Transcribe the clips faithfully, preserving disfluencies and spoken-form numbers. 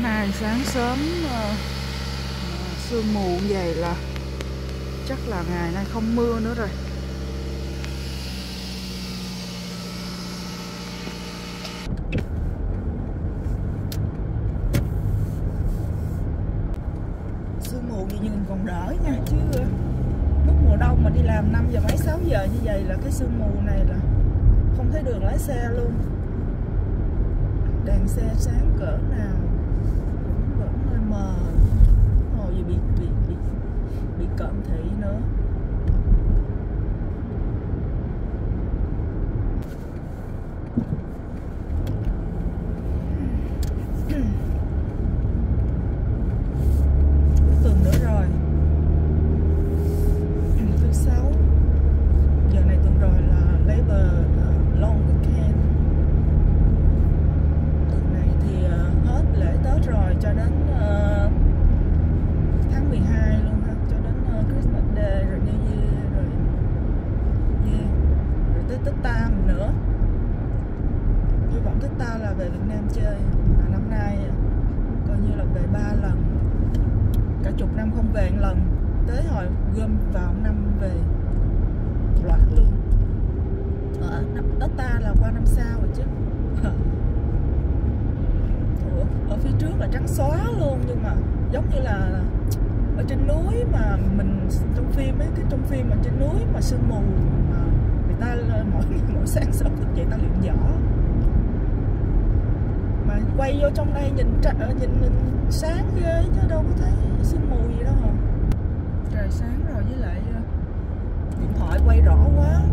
Nay sáng sớm uh, sương mù như vậy là chắc là ngày nay không mưa nữa rồi. Sương mù như mình còn đỡ nha, chứ lúc mùa đông mà đi làm năm giờ mấy sáu giờ như vậy là cái sương mù này là không thấy đường lái xe luôn. Đèn xe sáng cỡ nào cũng vẫn hơi mờ, hồi gì bị bị bị bị cận thị nữa. Cuối tuần nữa rồi, thứ sáu, giờ này tuần rồi là Labor Long Weekend. Tuần này thì hết lễ Tết rồi cho đến uh, tháng mười hai luôn ha, cho đến uh, Christmas Day rồi New Year rồi yeah. Rồi tới Tết Tam nữa. Hy vọng Tết Ta là về Việt Nam chơi, mà năm nay coi như là về ba lần, cả chục năm không về một lần, tới hồi gom vào năm về loạt luôn. Ở Tết Ta là qua năm sau rồi chứ. Ủa, ở phía trước là trắng xóa luôn, nhưng mà giống như là ở trên núi mà mình trong phim ấy, cái trong phim mà trên núi mà sương mù mà người ta mỗi mỗi sáng sớm thức dậy ta luyện võ, mà quay vô trong đây nhìn nhìn, nhìn sáng ghê chứ đâu có thấy sương mù gì đâu hả. Trời sáng rồi, với lại điện thoại quay rõ quá.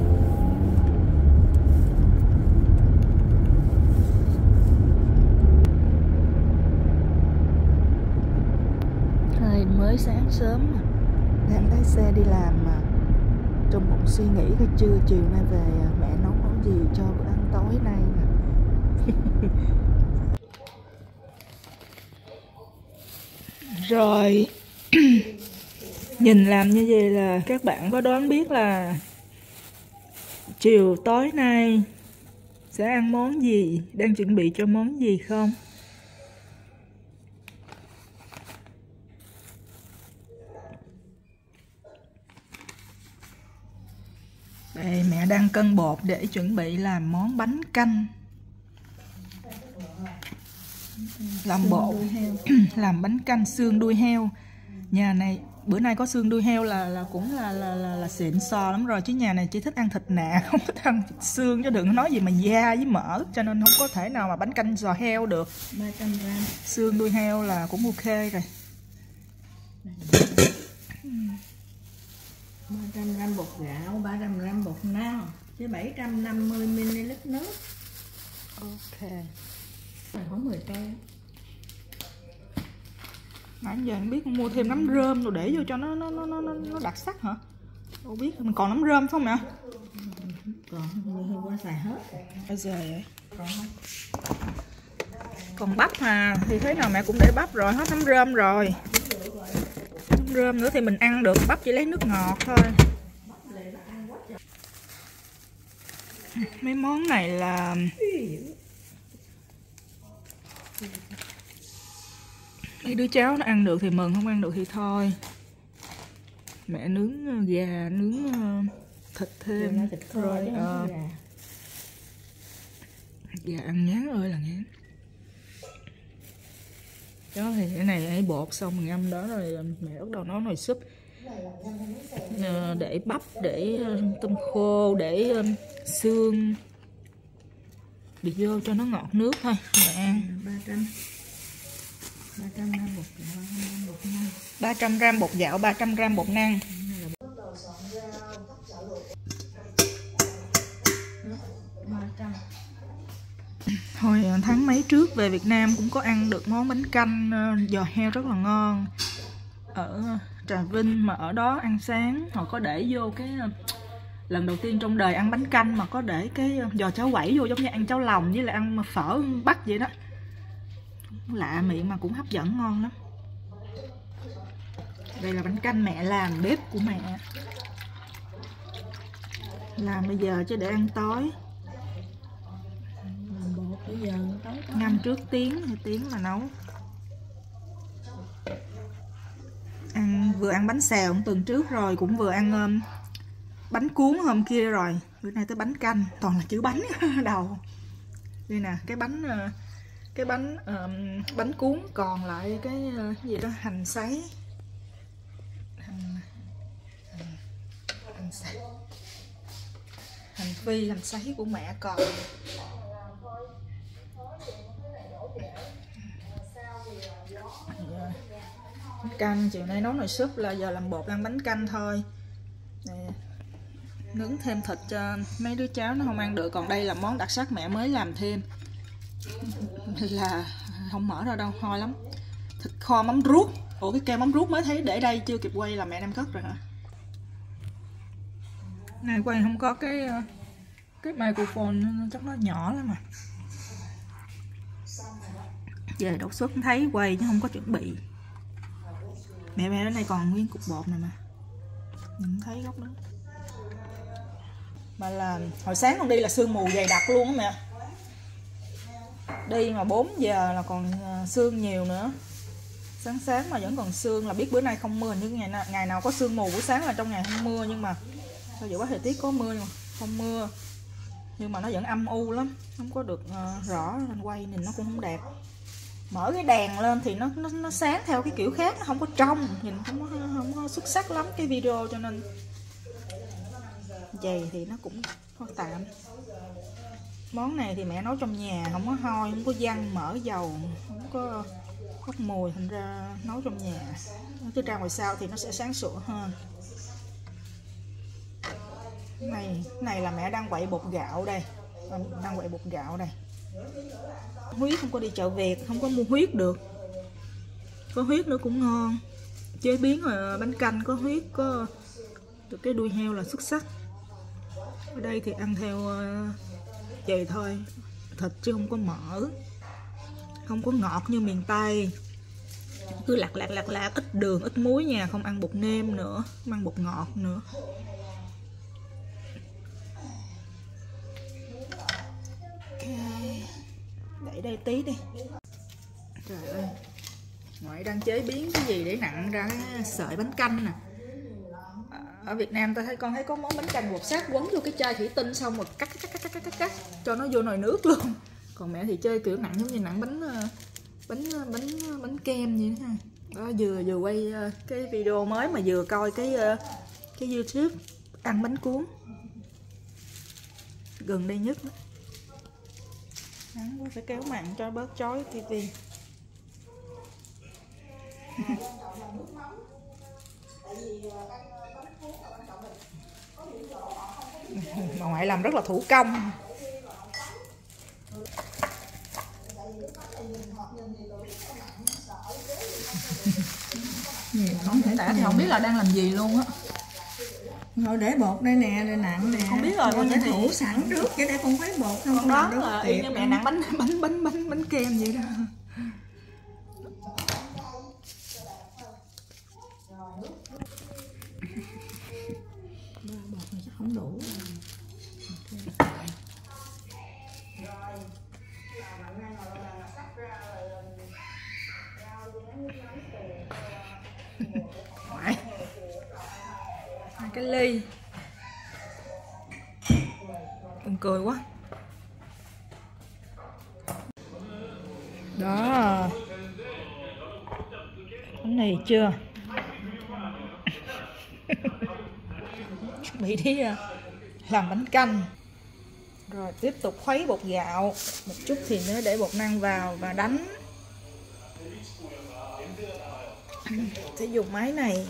Thôi mới sáng sớm mà đang lái xe đi làm mà trong bụng suy nghĩ cái trưa chiều nay về mẹ nấu món gì cho bữa ăn tối nay nè. Rồi nhìn làm như vậy là các bạn có đoán biết là chiều tối nay sẽ ăn món gì, đang chuẩn bị cho món gì không? Đây, mẹ đang cân bột để chuẩn bị làm món bánh canh. Làm bột làm bánh canh xương đuôi heo. Nhà này bữa nay có xương đuôi heo là là cũng là là là, là xịn sò lắm rồi, chứ nhà này chỉ thích ăn thịt nạc, không thích ăn thịt xương, chứ đừng nói gì mà da với mỡ, cho nên không có thể nào mà bánh canh giò heo được. ba trăm gram xương đuôi heo là cũng ok rồi. ba trăm gram bột gạo, ba trăm gram bột năng với bảy trăm năm mươi mi li lít nước. Ok. Rồi khoảng mười cây. Nãy giờ anh biết mua thêm nấm rơm rồi để vô cho nó nó nó nó nó đặc sắc hả? Đâu biết mình còn nấm rơm không mẹ? Còn hôm qua xài hết. Bây giờ vậy. Còn không? Còn bắp mà thì thế nào mẹ cũng để bắp rồi, hết nấm rơm rồi. Nấm rơm nữa thì mình ăn được, bắp chỉ lấy nước ngọt thôi. Mấy món này là mấy đứa cháu nó ăn được thì mừng, không ăn được thì thôi. Mẹ nướng gà, nướng thịt thêm thịt kho rồi. Ờ. Gà. Gà ăn ngán ơi là ngán. Đó thì cái này ấy bột xong ngâm đó rồi mẹ bắt đầu nấu nồi súp. Để bắp, để tôm khô, để xương đi vô cho nó ngọt nước thôi. Mẹ ăn ba trăm ba trăm gram bột gạo, bột năng. ba trăm gram bột gạo, ba trăm gram bột năng. ba trăm. Hồi tháng mấy trước về Việt Nam cũng có ăn được món bánh canh giò heo rất là ngon ở Trà Vinh, mà ở đó ăn sáng họ có để vô cái lần đầu tiên trong đời ăn bánh canh mà có để cái giò cháo quẩy vô, giống như ăn cháo lòng với lại ăn phở Bắc vậy đó. Lạ miệng mà cũng hấp dẫn, ngon lắm. Đây là bánh canh mẹ làm, bếp của mẹ làm bây giờ chứ để ăn tối. Làm bột bây giờ tối tối. Ngâm trước tiếng thì tiếng mà nấu. vừa ăn bánh xèo tuần trước rồi, cũng vừa ăn um, bánh cuốn hôm kia rồi. Bữa nay tới bánh canh, toàn là chữ bánh đầu. Đây nè, cái bánh uh, cái bánh um, bánh cuốn, còn lại cái uh, gì đó hành sấy, hành, hành, hành sấy, hành phi, hành sấy của mẹ còn. Bánh canh chiều nay nấu nồi súp, là giờ làm bột ăn bánh canh thôi. Nè, nướng thêm thịt cho mấy đứa cháu nó không ăn được. Còn đây là món đặc sắc mẹ mới làm thêm, là không mở ra đâu, hôi lắm. Thịt kho mắm ruốc. Ủa cái keo mắm ruốc mới thấy để đây, chưa kịp quay là mẹ đem cất rồi hả? Này quay không có cái cái microphone, chắc nó nhỏ lắm mà. Về đột xuất thấy quay chứ không có chuẩn bị. Mẹ mẹ đến đây còn nguyên cục bột này mà, nhìn thấy góc đó. Mà là hồi sáng con đi là sương mù dày đặc luôn á mẹ. Đi mà bốn giờ là còn sương nhiều nữa. Sáng sáng mà vẫn còn sương, là biết bữa nay không mưa. Nhưng ngày nào, ngày nào có sương mù buổi sáng là trong ngày không mưa. Nhưng mà sao dự báo thời tiết có mưa nhưng mà không mưa. Nhưng mà nó vẫn âm u lắm, không có được uh, rõ nên quay nhìn nó cũng không đẹp. Mở cái đèn lên thì nó nó, nó sáng theo cái kiểu khác, nó không có trong, nhìn không có, không có xuất sắc lắm cái video, cho nên vậy thì nó cũng có tạm. Món này thì mẹ nấu trong nhà, không có hôi, không có văng mỡ dầu, không có bốc mùi, thành ra nấu trong nhà. Chứ ra ngoài sau thì nó sẽ sáng sủa hơn. Này, này là mẹ đang quậy bột gạo đây, đang quậy bột gạo đây. Huyết không có đi chợ Việt, không có mua huyết được. Có huyết nữa cũng ngon. Chế biến rồi bánh canh có huyết, có được cái đuôi heo là xuất sắc. Ở đây thì ăn theo vậy thôi, thịt chứ không có mỡ, không có ngọt như miền Tây, cứ lạc lạc lạc lạc, ít đường ít muối nha, không ăn bột nêm nữa, không ăn bột ngọt nữa. Okay. Để đây tí đi. Trời ơi, ngoại đang chế biến cái gì để nặn ra cái sợi bánh canh nè. Ở Việt Nam ta thấy con thấy có món bánh canh bột sát quấn vô cái chai thủy tinh xong rồi cắt cắt cắt cắt cắt cắt cho nó vô nồi nước luôn. Còn mẹ thì chơi kiểu nặng giống như nặng bánh bánh bánh bánh kem vậy đó. Đó, vừa vừa quay cái video mới mà vừa coi cái cái YouTube ăn bánh cuốn gần đây nhất đó. Nắng quá phải kéo mặn cho bớt chói tivi. Mà ngoại làm rất là thủ công. Không thể tả thì không biết là đang làm gì luôn á. Rồi để bột đây nè, để nặng nè. Không biết rồi, con sẽ thủ sẵn trước chứ để con khuấy bột không. Con đó là y như mẹ nặng bánh bánh bánh bánh bánh kem vậy đó. Bột này chắc không đủ. Ngoại cái ly buồn cười quá đó. Cái này chưa chuẩn bị đi làm bánh canh. Rồi tiếp tục khuấy bột gạo một chút thì nữa để bột năng vào và đánh. Sẽ dùng máy này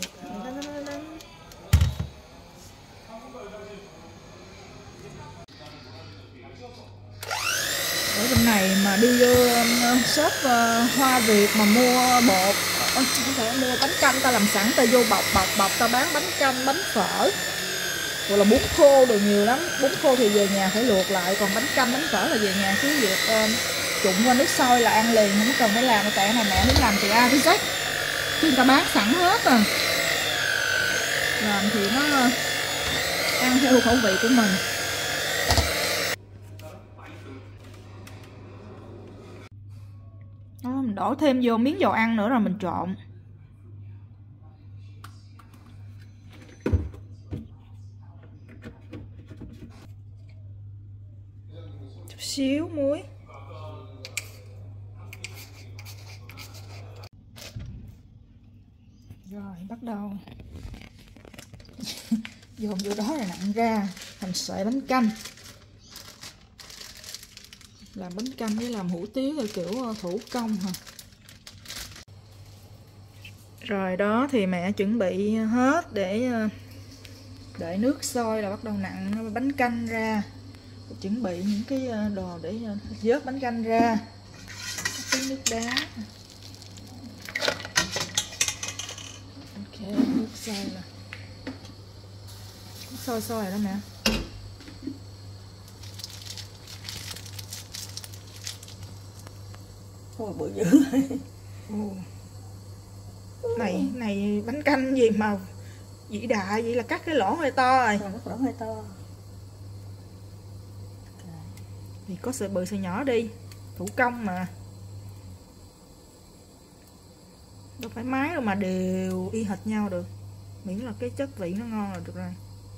ở bên này mà đi vô shop uh, Hoa Việt mà mua bột, không thể mua bánh canh ta làm sẵn, ta vô bọc bọc bọc ta bán bánh canh bánh phở hoặc là bún khô đồ nhiều lắm. Bún khô thì về nhà phải luộc lại, còn bánh canh bánh phở là về nhà cứ việc uh, trụng qua nước sôi là ăn liền, không cần phải làm. Tại này mẹ muốn làm từ A tới Z chứ người ta bán sẵn hết rồi, làm thì nó ăn theo khẩu vị của mình. Đó, mình đổ thêm vô miếng dầu ăn nữa rồi mình trộn. xíu muối. Rồi bắt đầu dồn vô đó là nặn ra thành sợi bánh canh. Làm bánh canh với làm hủ tiếu theo kiểu thủ công hả? Rồi đó thì mẹ chuẩn bị hết để đợi nước sôi là bắt đầu nặn bánh canh ra. Chuẩn bị những cái đồ để vớt bánh canh ra. Cái nước đá. Ok, nước sôi là sôi sôi rồi đó mẹ. Ôi bự dữ. Ồ. Này này bánh canh gì mà vĩ đại vậy, là cắt cái lỗ hơi to rồi. Cắt lỗ hơi to. Thì có sợi bự sợi nhỏ đi, thủ công mà. Đâu phải máy đâu mà đều y hệt nhau được. Miễn là cái chất vị nó ngon là được rồi.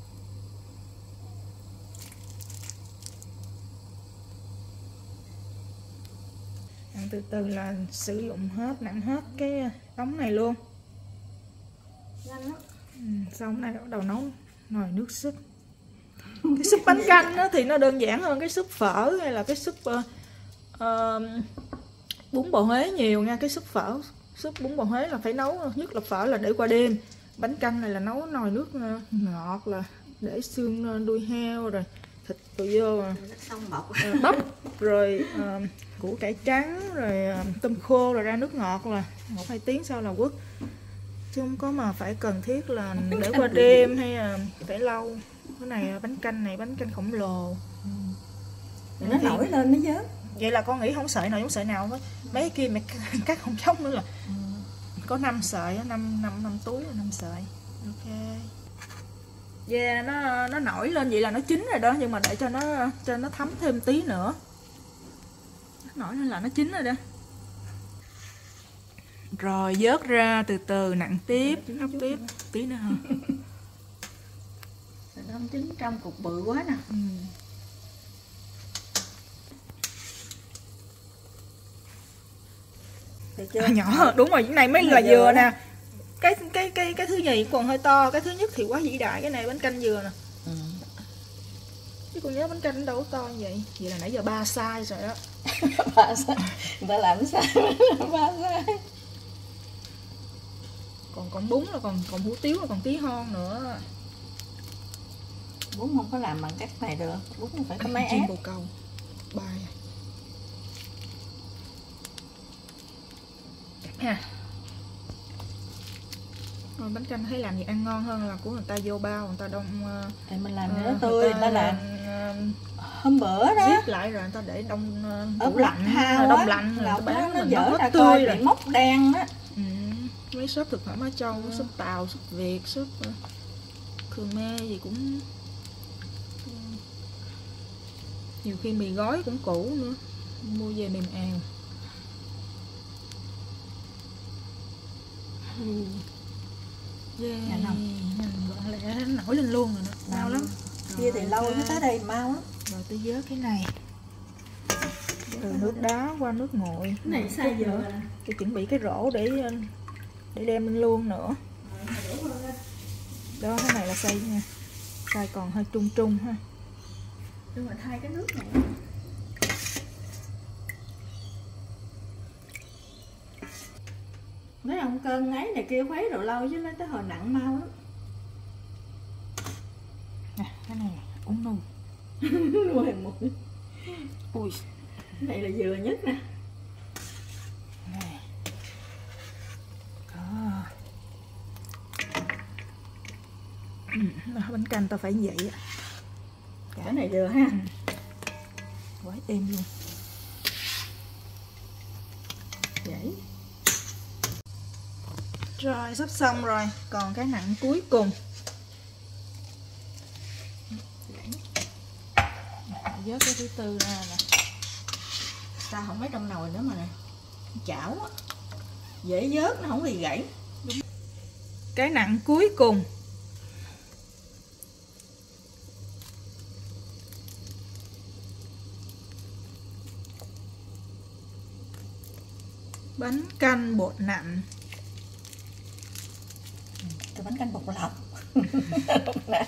Ăn từ từ là sử dụng hết, nặn hết cái đống này luôn. Nhanh lắm. Ừ, xong này bắt đầu nấu nồi nước súp. Cái súp bánh canh đó thì nó đơn giản hơn cái súp phở hay là cái súp uh, uh, bún bò Huế nhiều nha. Cái súp phở, súp bún bò Huế là phải nấu, nhất là phở là để qua đêm. Bánh canh này là nấu nồi nước ngọt, là để xương đuôi heo rồi thịt tụi vô xong bọc uh, bắp rồi uh, củ cải trắng rồi uh, tôm khô rồi ra nước ngọt là một hai tiếng sau là quất, chứ không có mà phải cần thiết là để qua đêm hay là phải lâu. Cái này bánh canh này bánh canh khổng lồ. Ừ. Nó thì nổi lên mới nhớ. Vậy là con nghĩ không sợi nào giống sợi nào hết. Mấy kia mày cắt không giống nữa là ừ. Có năm sợi, năm năm năm túi là năm sợi. Ok. Yeah, nó nó nổi lên vậy là nó chín rồi đó, nhưng mà để cho nó cho nó thấm thêm tí nữa. Nó nổi lên là nó chín rồi đó. Rồi vớt ra từ từ nặn tiếp, hấp tiếp tí nữa hả? Nó không chín trong cục bự quá nè. Ừ. À, nhỏ đúng rồi, cái này mới là dừa nè. Cái cái cái cái thứ nhì còn hơi to, cái thứ nhất thì quá vĩ đại, cái này bánh canh dừa nè. Ừ. Chứ con nhớ bánh canh đâu có to như vậy. Vậy là nãy giờ ba size rồi đó. Ba size. Người ta làm size ba size. Còn còn bún là còn còn hủ tiếu là còn tí hon nữa. Bún không có làm bằng cách này được, bún phải có máy ép. Bồ câu. Bài. Ha. Rồi bánh canh thấy làm gì ăn ngon hơn là của người ta vô bao, người ta đông. Thì mình làm cho nó tươi, người ta làm hôm bữa đó zip lại rồi người ta để đông ốp lạnh hao đông lạnh rồi người ta bán nó mình dở nó ra tươi coi bị mốc đen á. Ừ. Mấy shop thực phẩm Á Châu, ừ. Shop Tàu, shop Việt, shop Khmer gì cũng nhiều khi mì gói cũng cũ nữa, mua về mềm ào. Ừ. Yeah. Gọn lẹ nó nổi lên luôn rồi đó. Mau lắm. Kia thì lâu nó tới đây mau lắm. Rồi tôi vớt cái này từ nước đá qua nước nguội. Cái này sai giờ rồi. Tôi chuẩn bị cái rổ để để đem lên luôn nữa. Đó, cái này là xay nha. Xay còn hơi trung trung ha. Nhưng mà thay cái nước này. Mấy ông cân ấy này kia khuấy rồi lâu chứ lấy tới hồi nặng mau lắm. Nè, cái này uống nù. Nuôi một. Ui. Cái này là dừa nhất nè. Này. Đó. Ừ, bánh canh tao phải vậy á. Cái này dừa ha. Ừ. Quá êm luôn. Vậy. Rồi sắp xong rồi, còn cái nặn cuối cùng. Vớt cái thứ tư ra nè. Sao không mấy trong nồi nữa mà nè. Chảo á. Dễ vớt nó không bị gãy. Cái nặn cuối cùng. Bánh canh bột nặn. Cái bánh canh bột lọc. Bột nặn.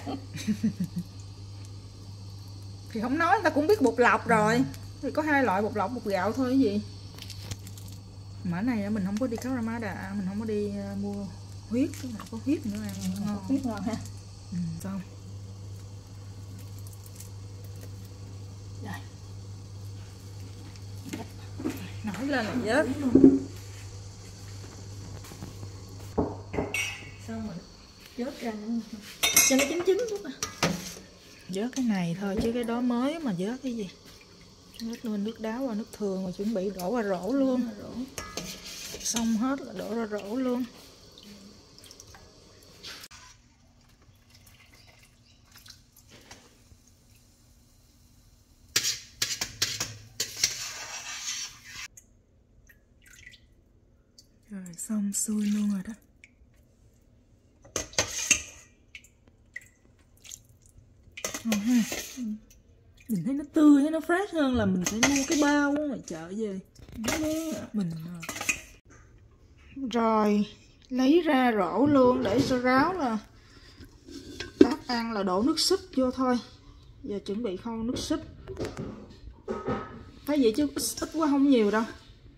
Thì không nói, người ta cũng biết bột lọc rồi. Thì có hai loại, bột lọc, bột gạo thôi cái gì. Mà này mình không có đi Cao Ramada, mình không có đi uh, mua huyết, cái này có huyết nữa ăn ngon. Huyết ngon ha. Ừ, xong. Rồi. Nổi lên là vớt. Xong rồi vớt ra nữa. Cho nó chín chín chút à. Vớt cái này thôi chứ cái đó mới mà vớt cái gì. Vớt lên nước đá qua nước thường rồi chuẩn bị đổ qua rổ luôn. Xong hết là đổ ra rổ luôn. Rồi xong xuôi luôn rồi đó. Ừ, ừ. Mình thấy nó tươi, thấy nó fresh hơn là mình phải mua cái bao ở ngoài chợ về. Mình rồi lấy ra rổ luôn để cho ráo là bác ăn là đổ nước súp vô thôi. Giờ chuẩn bị khâu nước súp. Thấy vậy chứ ít quá, không nhiều đâu.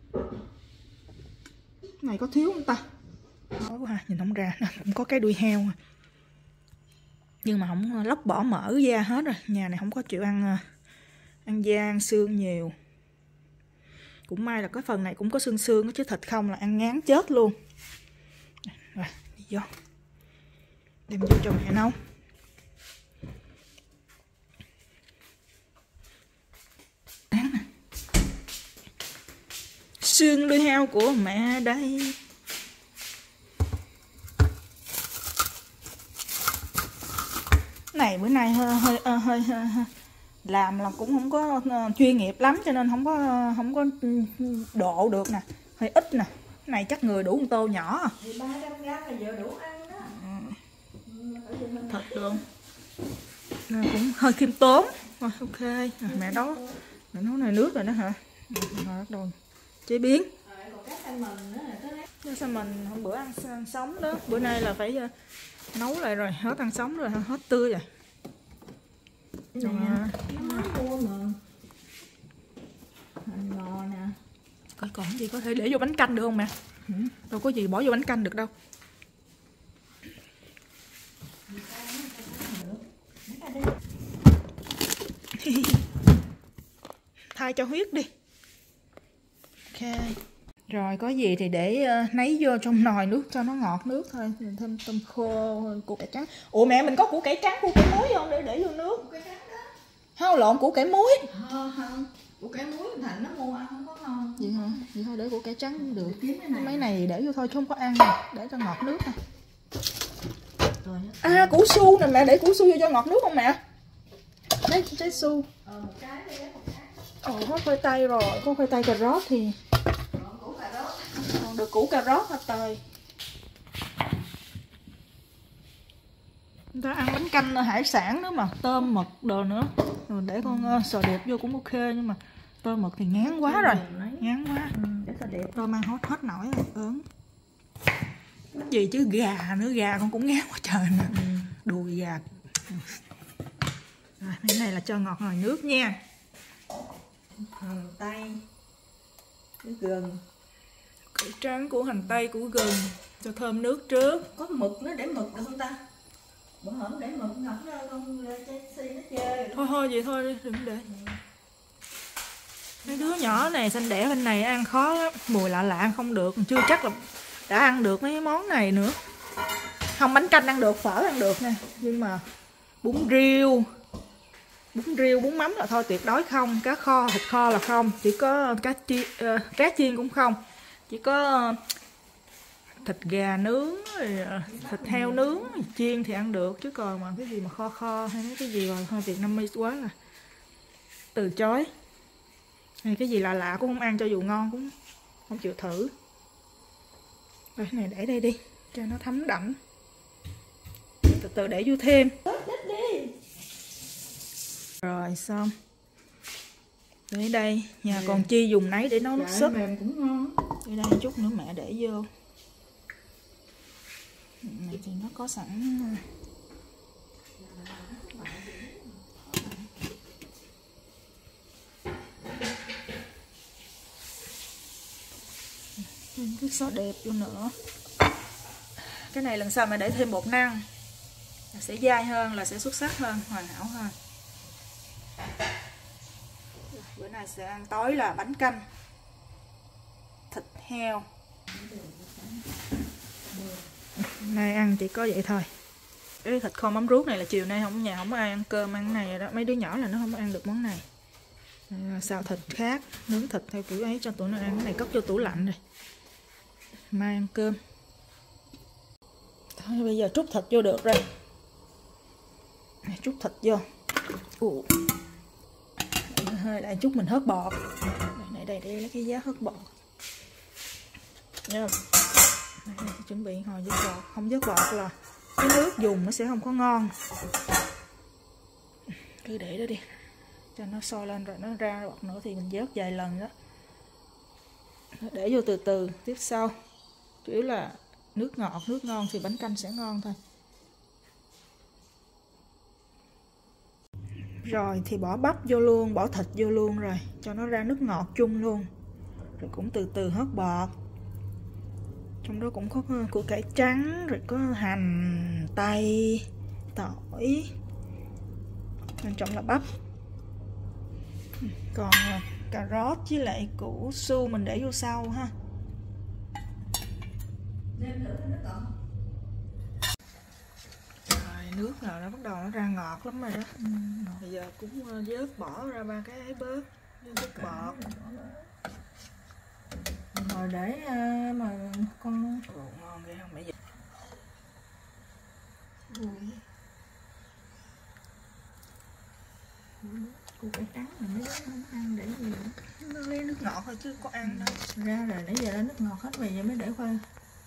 Này có thiếu không ta? Khó quá ha, nhìn không ra. Cũng có cái đuôi heo nhưng mà không lóc bỏ mỡ da hết rồi. Nhà này không có chịu ăn ăn da, ăn xương nhiều. Cũng may là cái phần này cũng có xương xương chứ thịt không là ăn ngán chết luôn. Rồi đi vô, đem vô cho mẹ nấu. Xương đuôi heo của mẹ đây. Này bữa nay hơi hơi hơi, hơi, hơi làm là cũng không có chuyên nghiệp lắm cho nên không có không có độ được nè, hơi ít nè. Cái này chắc người đủ một tô nhỏ. Thì ba trăm gram là vừa đủ ăn đó. Ừ. Thật luôn. Nên cũng hơi khiêm tốn. Rồi ok, rồi, mẹ nấu mẹ nấu này nước rồi đó hả? Rồi bắt đầu chế biến. Cái salmon hôm bữa ăn, ăn sống đó, bữa nay là phải uh, nấu lại rồi, hết ăn sống rồi, hết tươi rồi. Nè, nó mới mua mà. Hành ngò nè. Coi còn gì có thể để vô bánh canh được không mẹ? Ừ. Đâu có gì bỏ vô bánh canh được đâu. Thay cho huyết đi. Ok. Rồi có gì thì để uh, nấy vô trong nồi nước cho nó ngọt nước thôi. Mình thêm tôm khô, củ cải trắng. Ủa mẹ mình có củ cải trắng, củ cải muối không để để vô nước? Củ cải trắng đó. Không, lộn củ cải muối. Ờ, không. Củ cải muối Thành nó mua ăn không có ngon. Vậy hả? Vậy thôi để củ cải trắng cũng được. Kiếm cái này. Mấy này để vô thôi chứ không có ăn nè, để cho ngọt nước nè. Rồi. À củ su nè mẹ, để củ su vô cho ngọt nước không mẹ? Đấy trái su. Ờ một cái đi, một cái. Ồ có khoai tây rồi, có khoai tây cà rốt thì Còn củ cà rốt. còn được củ cà rốt hả tơi. Người ta ăn bánh canh hải sản nữa mà, tôm mực đồ nữa. Rồi để con uh, sò điệp vô cũng ok nhưng mà tôm mực thì ngán quá rồi. Ngán quá. Ừ, để sò điệp. Tôm ăn hết hết nổi rồi, ớn. Gì chứ gà nữa, gà con cũng ngán quá trời nè. Ừ. Đùi gà. Rồi cái này là cho ngọt nồi nước nha. Hành tây, cái gừng, Cải trắng của hành tây của gừng cho thơm nước trước. có mực nó để mực được không ta? Bữa hổm để mực ngập ra con Chelsea nó chơi. Thôi thôi vậy thôi đi, đừng để. Mấy đứa nhỏ này xanh đẻ bên này ăn khó lắm, mùi lạ lạ không được, chưa chắc là đã ăn được mấy món này nữa. Không, bánh canh ăn được, phở ăn được nha, nhưng mà bún riêu, bún riêu, bún mắm là thôi tuyệt đối không. Cá kho, thịt kho là không, chỉ có cá chiên, uh, cá chiên cũng không, chỉ có thịt gà nướng, thịt heo nướng chiên thì ăn được, chứ còn mà cái gì mà kho kho hay mấy cái gì rồi hơi Việt Nam quá là từ chối. Hay cái gì lạ lạ cũng không ăn, cho dù ngon cũng không chịu thử. Rồi cái này để đây đi cho nó thấm đậm, từ từ để vô thêm. Rồi xong, để đây nhà còn chi dùng nấy để nấu nước súp. Mềm cũng ngon. Đây đây chút nữa mẹ để vô. Này thì nó có sẵn. Cái sốt đẹp vô nữa. Cái này lần sau mẹ để thêm bột năng là sẽ dai hơn, là sẽ xuất sắc hơn, hoàn hảo hơn. Bữa nay sẽ ăn tối là bánh canh thịt heo. Nay ăn chỉ có vậy thôi. Cái thịt kho mắm ruốc này là chiều nay không nhà không có ai ăn cơm ăn cái này đó. Mấy đứa nhỏ là nó không có ăn được món này. Xào thịt khác, nướng thịt theo kiểu ấy cho tụi nó ăn. Cái này cất vô tủ lạnh rồi. Mai ăn cơm. Thôi bây giờ trút thịt vô được rồi. Trút thịt vô. Ủa. Hơi lại chút mình hớt bọt. Đây đây đây lấy cái giá hớt bọt. Nha. Đây, chuẩn bị hồi vớt bọt, không vớt bọt là cái nước dùng nó sẽ không có ngon. Cứ để đó đi. Cho nó sôi lên rồi nó ra bọt nữa thì mình vớt vài lần đó. Để vô từ từ tiếp sau. Chủ yếu là nước ngọt, nước ngon thì bánh canh sẽ ngon thôi. Rồi thì bỏ bắp vô luôn, bỏ thịt vô luôn rồi, cho nó ra nước ngọt chung luôn. Rồi cũng từ từ hớt bọt. Trong đó cũng có củ cải trắng, rồi có hành, tây, tỏi. Quan trọng là bắp. Còn cà rốt với lại củ su mình để vô sau ha. Rồi nước nào nó bắt đầu nó ra ngọt lắm rồi đó. Ừ. Bây giờ cũng vớt bỏ ra ba cái ấy bớt, nước bọt. Rồi để mà con ồ, ngon ghê không mẹ dịch. Củ cải trắng mà mấy đứa không ăn để gì nữa. Nó lấy nước ngọt thôi chứ có ăn đâu. Ra rồi nãy giờ đã nước ngọt hết rồi, giờ mới để khoai.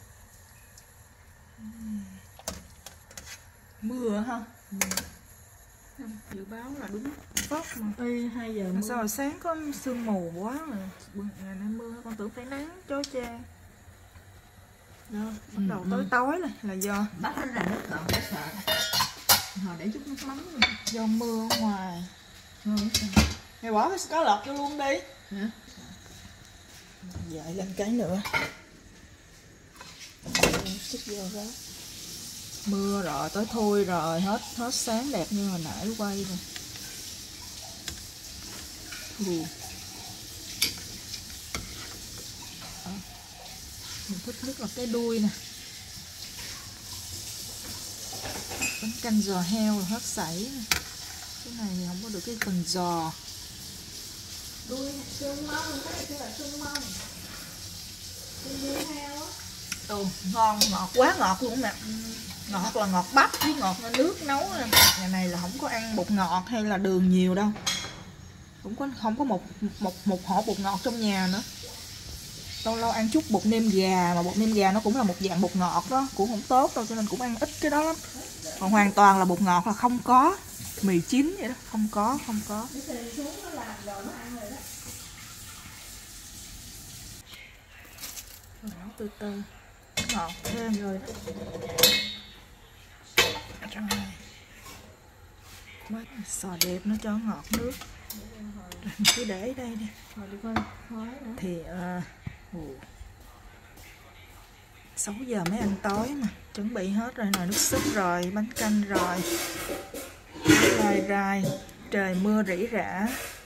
Mưa ha. Ừ. Dự báo là đúng phóc mà. Ê, hai giờ mưa. Sao rồi sáng có sương mù quá mà ngày nay mưa, con tưởng phải nắng chói chang. Đó, bắt đầu tối tối này là do bắt nó ra nước ngọt để sợ. Hồi để chút nước mắm luôn. Do mưa ở ngoài. Ừ. Mày bỏ cái cá lọt vô luôn đi. Hả? Dậy lên cái nữa. Chút vô đó. Mưa rồi, tối thui rồi, hết hết sáng đẹp như hồi nãy quay rồi. Ừ. À, mình thích nhất là cái đuôi nè. Bánh canh giò heo rồi hết sảy. Cái này thì không có được cái phần giò. Đuôi xương mông, cái này kêu là xương mông. Xương đuôi heo á. Ừ, ngon, ngọt quá ngọt luôn nè. Ngọt là ngọt bắp với ngọt nước nấu. Nhà này là không có ăn bột ngọt hay là đường nhiều đâu. Cũng có không có một một một hộp bột ngọt trong nhà nữa. Lâu lâu ăn chút bột nêm gà, mà bột nêm gà nó cũng là một dạng bột ngọt đó, cũng không tốt đâu, cho nên cũng ăn ít cái đó lắm. Còn hoàn toàn là bột ngọt là không có. Mì chín vậy đó, không có, không có. Rồi nấu từ từ. Ngọt thêm rồi. Rồi. Mới sò đẹp nó cho ngọt nước. Rồi mình cứ để đây đi. Rồi đi coi khói nữa. Thì uh, sáu giờ mới ăn tối mà. Chuẩn bị hết rồi, nồi nước súp rồi, bánh canh rồi. Lai rai, trời mưa rỉ rả.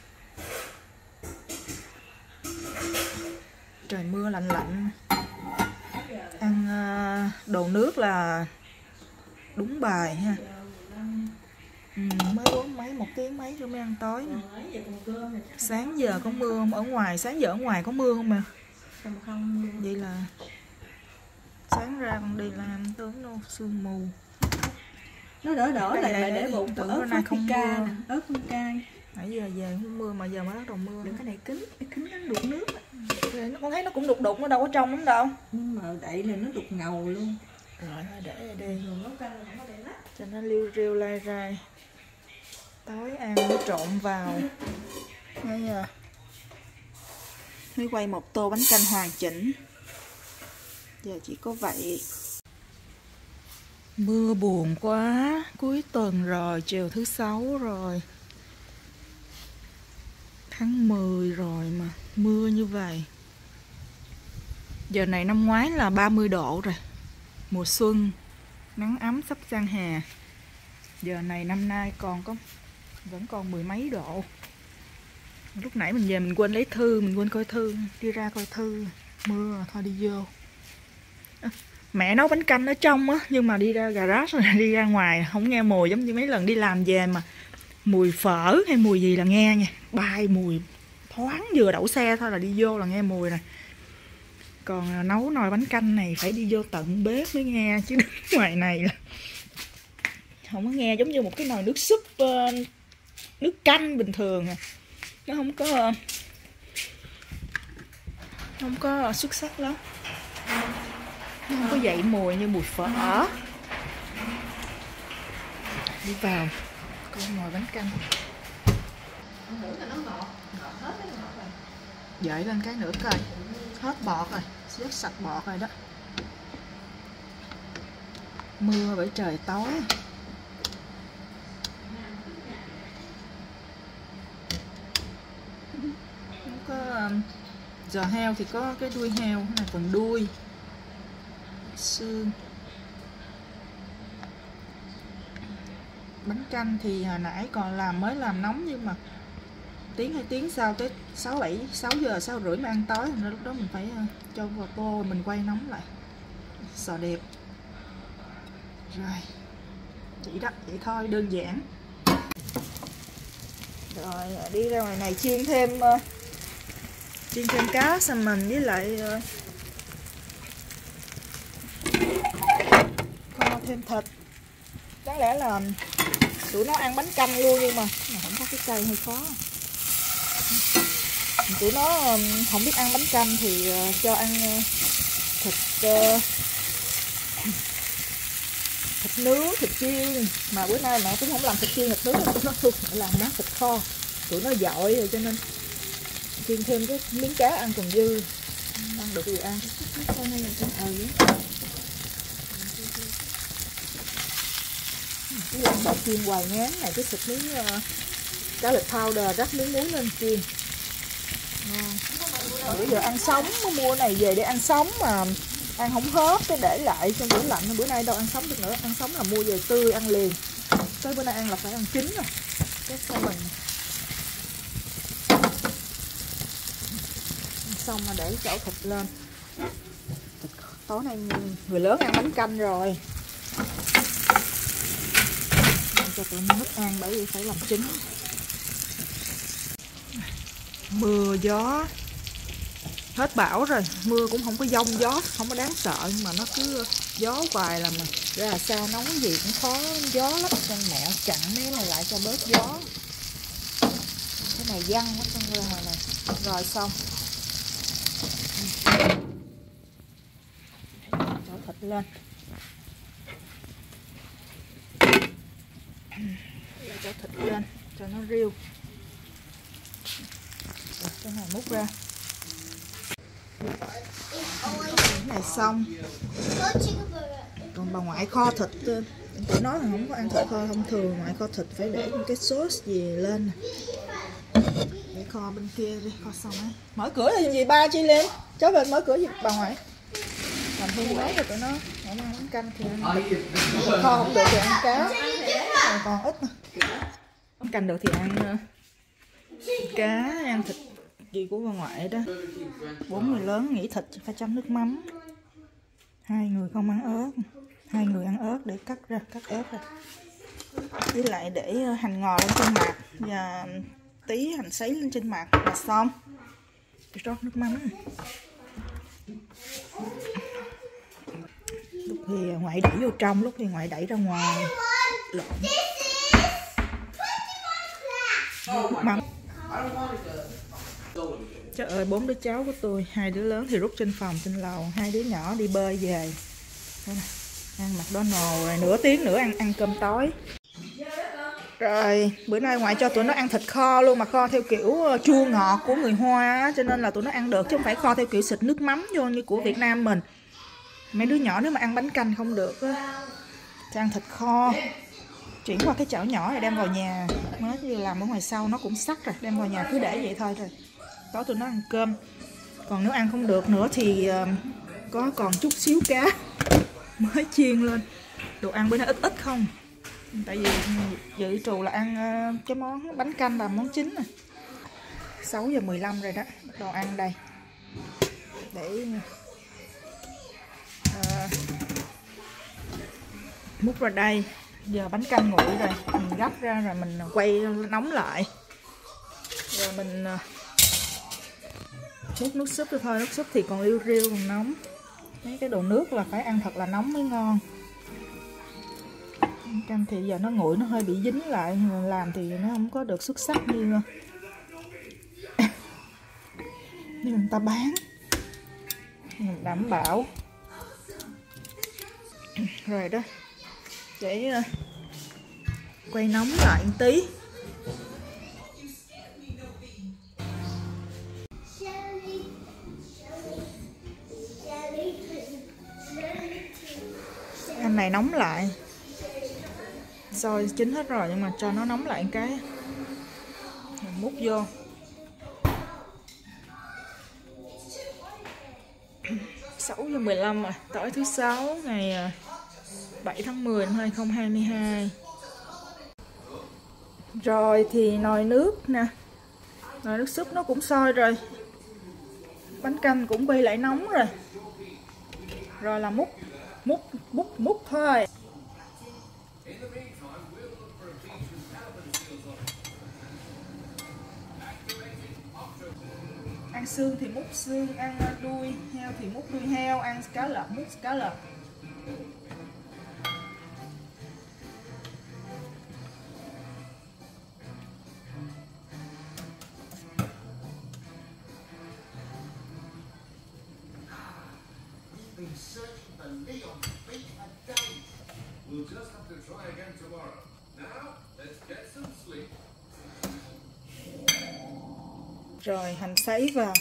Trời mưa lạnh lạnh. Ăn uh, đồ nước là đúng bài ha. Ừ, mới bốn mấy một tiếng mấy rồi mới ăn tối nè. Sáng giờ có mưa không? Ở ngoài sáng giờ ở ngoài có mưa không mà? Không không. Vậy là sáng ra con đi là ăn tướng nó sương mù. Nó đỡ đỡ lại lại để bụng tưởng ớt nay không ca, mưa. ớt không cay. Nãy giờ về không mưa mà giờ mới bắt đầu mưa. Đừng cái này kính, cái kính nó đục nước. Con thấy nó cũng đục đục, nó đâu có trong lắm đâu. Nhưng mà đậy là nó đục ngầu luôn. Rồi để ở đây rồi nấu canh là không có để lắc. cho nó liu riu lai rai. Tối ăn nó trộn vào. Nghe giờ mới quay một tô bánh canh hoàn chỉnh. Giờ chỉ có vậy. Mưa buồn quá, cuối tuần rồi, chiều thứ sáu rồi. Tháng mười rồi mà mưa như vậy. Giờ này năm ngoái là ba mươi độ rồi. Mùa xuân, nắng ấm sắp sang hè. Giờ này năm nay còn có vẫn còn mười mấy độ. Lúc nãy mình về mình quên lấy thư, mình quên coi thư, đi ra coi thư, mưa thôi đi vô. À, mẹ nấu bánh canh ở trong á, nhưng mà đi ra garage rồi đi ra ngoài không nghe mùi, giống như mấy lần đi làm về mà mùi phở hay mùi gì là nghe nha, bay mùi thoáng vừa đậu xe thôi là đi vô là nghe mùi rồi. Còn nấu nồi bánh canh này phải đi vô tận bếp mới nghe, chứ đứng ngoài này là không có nghe, giống như một cái nồi nước súp, nước canh bình thường à. Nó không có không có xuất sắc lắm, nó không có dậy mùi như mùi phở. Đi vào con nồi bánh canh. Dậy lên cái nữa coi, hết bọt rồi, vớt sạch bọt rồi đó. Mưa bởi trời tối. Không có giò heo thì có cái đuôi heo, cái này phần đuôi, xương. Bánh canh thì hồi nãy còn làm mới làm nóng, nhưng mà tiếng hai tiếng sau tới sáu bảy sáu giờ sáu rưỡi mới ăn tối, nên lúc đó mình phải cho vào tô mình quay nóng lại sò đẹp. Rồi chỉ đó vậy thôi, đơn giản. Rồi đi ra ngoài này chiên thêm uh, chiên thêm cá salmon với lại uh, kho thêm thịt. Đáng lẽ là tụi nó ăn bánh canh luôn, nhưng mà không có cái cây hơi khó. Tụi nó không biết ăn bánh canh thì uh, cho ăn uh, thịt uh, thịt nướng, thịt chiên. Mà bữa nay mẹ cũng không làm thịt chiên, thịt nướng, tụi nó luôn làm món thịt kho. Tụi nó dội rồi cho nên chiên thêm cái miếng cá ăn còn dư, ăn được thì ăn. Cái ăn bò chiên hoài ngán này, cái xịt miếng uh, cá lịch powder rắc miếng muối lên chiên. Ngon. Bữa giờ ăn sống, mua này về để ăn sống mà ăn không hết, cái để lại trong tủ lạnh. Bữa nay đâu ăn sống được nữa, ăn sống là mua về tươi ăn liền. Tới bữa nay ăn là phải ăn chín rồi. Cái sao mình ăn xong mà để chỗ thịt lên. Thịt tối nay người lớn ăn bánh canh rồi, cho tụi nó mất ăn bởi vì phải làm chín. Mưa gió hết bão rồi, mưa cũng không có giông gió, không có đáng sợ, nhưng mà nó cứ gió hoài là mà ra sao nấu gì cũng khó gió lắm. Con mẹ chặn mấy này lại cho bớt gió. Cái này văng hết trong ra ngoài này. Rồi xong cho thịt lên, cho thịt lên cho nó riêu. Rồi, cái này múc ra. Cái này xong. Còn bà ngoại kho thịt, tụi nó là không có ăn thịt kho thông thường, ngoại kho thịt phải để cái sốt gì lên. Để kho bên kia đi, kho xong ấy. Mở cửa là gì ba Chi lên, cháu về mở cửa gì bà ngoại. Làm thêm món cho tụi nó, nó ăn bánh canh thì ăn thịt. Kho không được thì ăn cá, còn, còn ít mà. Bánh canh được thì ăn cá, ăn thịt gì của bà ngoại đó. Bốn người lớn nghỉ thịt phải chấm nước mắm. Hai người không ăn ớt, hai người ăn ớt để cắt ra, cắt ớt ra. Với lại để hành ngò lên trên mặt và tí hành sấy lên trên mặt là xong. Rót nước mắm. Lúc thì ngoại đẩy vô trong, lúc thì ngoại đẩy ra ngoài. Lộn. Nước mắm. Trời ơi, bốn đứa cháu của tôi, hai đứa lớn thì rút trên phòng trên lầu, hai đứa nhỏ đi bơi về. Đây này, ăn McDonald's rồi nửa tiếng nữa ăn ăn cơm tối. Rồi bữa nay ngoại cho tụi nó ăn thịt kho luôn, mà kho theo kiểu chua ngọt của người Hoa á, cho nên là tụi nó ăn được chứ không phải kho theo kiểu xịt nước mắm vô như của Việt Nam mình. Mấy đứa nhỏ nếu mà ăn bánh canh không được á, cho ăn thịt kho. Chuyển qua cái chảo nhỏ này đem vào nhà, mới vừa làm ở ngoài sau nó cũng sắc rồi, đem vào nhà cứ để vậy thôi rồi. Tối tụi nó ăn cơm. Còn nếu ăn không được nữa thì uh, có còn chút xíu cá mới chiên lên. Đồ ăn bữa nay ít ít không, tại vì dự trù là ăn uh, cái món bánh canh làm món chính này. Sáu giờ mười lăm rồi đó, bắt đầu ăn đây để uh, múc ra đây. Giờ bánh canh nguội rồi, mình gấp ra rồi mình quay nóng lại, rồi mình uh, múc nước súp cho thôi. Nước súp thì còn liu riu còn nóng. Mấy cái đồ nước là phải ăn thật là nóng mới ngon. Bánh canh thì giờ nó nguội, nó hơi bị dính lại, nhưng mà làm thì nó không có được xuất sắc như như người ta bán. Mình đảm bảo rồi đó, để uh, quay nóng lại một tí. Anh này nóng lại, xôi chín hết rồi nhưng mà cho nó nóng lại một cái, mình múc vô. Sáu giờ mười lăm rồi, tối thứ sáu ngày bảy tháng mười năm hai nghìn không trăm hai mươi hai. Rồi thì nồi nước nè, nồi nước súp nó cũng sôi rồi, bánh canh cũng quay lại nóng rồi. Rồi là múc múc múc múc thôi. Ăn xương thì múc xương, ăn đuôi heo thì múc đuôi heo, ăn cá lợn múc cá lợn. Rồi hành sấy vào.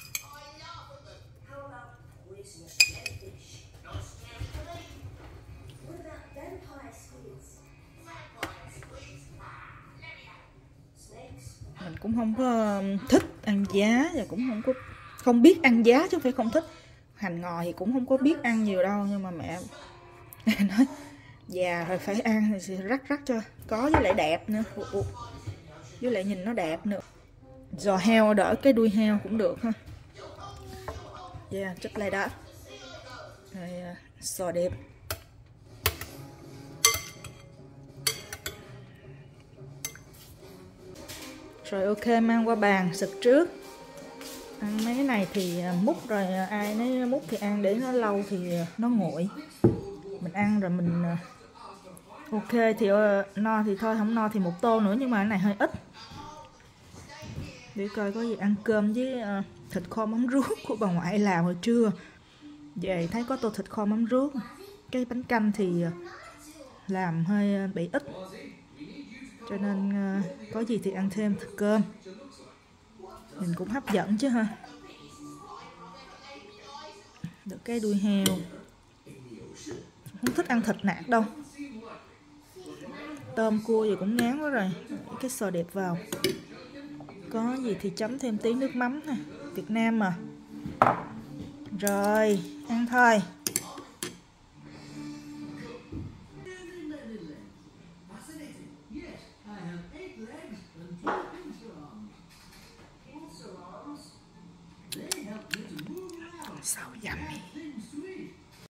Mình cũng không có thích ăn giá và cũng không có không biết ăn giá chứ không phải không thích. Hành ngò thì cũng không có biết ăn nhiều đâu, nhưng mà mẹ nói già rồi phải ăn thì rắc rắc cho có, với lại đẹp nữa, với lại nhìn nó đẹp nữa. Giò heo đỡ cái đuôi heo cũng được ha. Yeah, just like that. Rồi giò đẹp. Rồi ok, mang qua bàn xịt trước. Ăn mấy cái này thì múc rồi ai nấy múc thì ăn, để nó lâu thì nó nguội. Mình ăn rồi mình ok thì no thì thôi, không no thì một tô nữa, nhưng mà cái này hơi ít. Để coi có gì ăn cơm với uh, thịt kho mắm ruốc của bà ngoại làm hồi trưa. Về thấy có tô thịt kho mắm ruốc. Cái bánh canh thì uh, làm hơi uh, bị ít, cho nên uh, có gì thì ăn thêm thịt cơm. Mình cũng hấp dẫn chứ ha. Được cái đuôi heo. Không thích ăn thịt nạc đâu. Tôm cua gì cũng ngán quá rồi. Cái sò đẹp vào. Có gì thì chấm thêm tí nước mắm nè, Việt Nam mà. Rồi, ăn thôi.